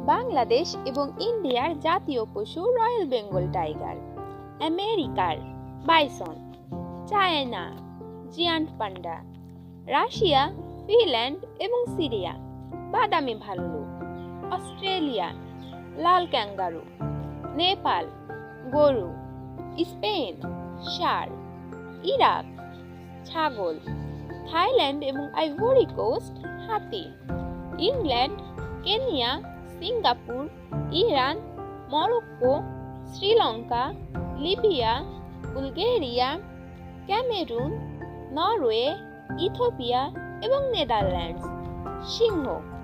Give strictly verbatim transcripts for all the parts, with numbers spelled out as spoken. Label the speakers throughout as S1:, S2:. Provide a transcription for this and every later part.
S1: বাংলাদেশ এবং ইন্ডিয়ার জাতীয় পশু রয়্যাল বেঙ্গল টাইগার, আমেরিকার bison, China giant panda, Russia, Finland এবং সিরিয়া বাদামি ভাল্লুক, অস্ট্রেলিয়া লাল ক্যাঙ্গারু, নেপাল গরু, স্পেন ষাঁড়, ইরাক ছাগল, থাইল্যান্ড এবং আইভরি কোস্ট হাতি, England, Kenya, Singapore, Iran, Morocco, Sri Lanka, Libya, Bulgaria, Cameroon, Norway, Ethiopia এবং নেদারল্যান্ডস, সিংহ,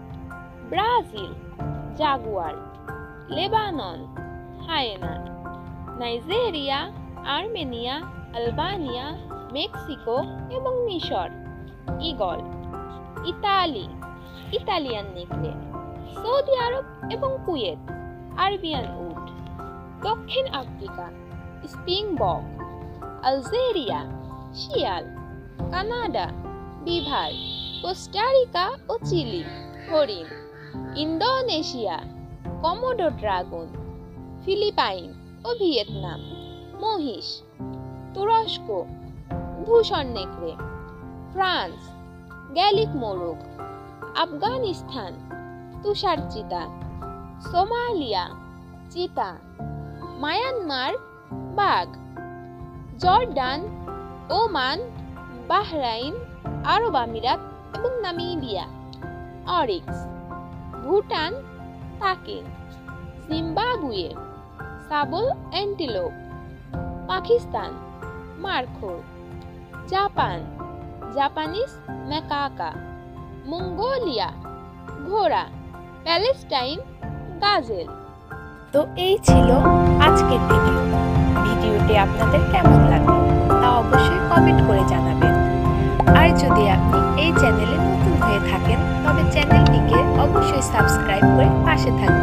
S1: Brazil jaguar, Lebanon hyena, Nigeria, Armenia, Albania, Mexico এবং মিশর, ঈগল, ইতালি ইতালিয়ান নেকড়ে, সৌদি আরব এবং কুয়েত, আরবিয়ান উট, দক্ষিণ আফ্রিকা স্প্রিংবক, আলজেরিয়া শিয়াল, কানাডা বিভার, কোস্টারিকা ও চিলি হরিণ, ইন্দোনেশিয়া কমোডো ড্রাগন, ফিলিপাইন ও ভিয়েতনাম মহিষ, তুরস্ক ধূসর নেকড়ে, ফ্রান্স গ্যালিক মোরগ, আফগানিস্তান তুষার চিতা, সোমালিয়া চিতা, মায়ানমার বাঘ, জর্ডান, ওমান, বাহরাইন, আরব আমিরাত এবং Namibia oryx, Bhutan takin, Zimbabwe sable antelope, Pakistan মারখোর, জাপান জাপানিজ ম্যাকাকা, মঙ্গোলিয়া ঘোড়া, প্যালেস্টাইন গাজেল।
S2: তো এই ছিল আজকের ভিডিও। ভিডিওটি আপনাদের কেমন লাগলো তা অবশ্যই কমেন্ট করে জানাবেন। আর যদি আপনি এই চ্যানেলে নতুন হয়ে থাকেন তবে চ্যানেলটিকে অবশ্যই সাবস্ক্রাইব করে পাশে থাকবেন।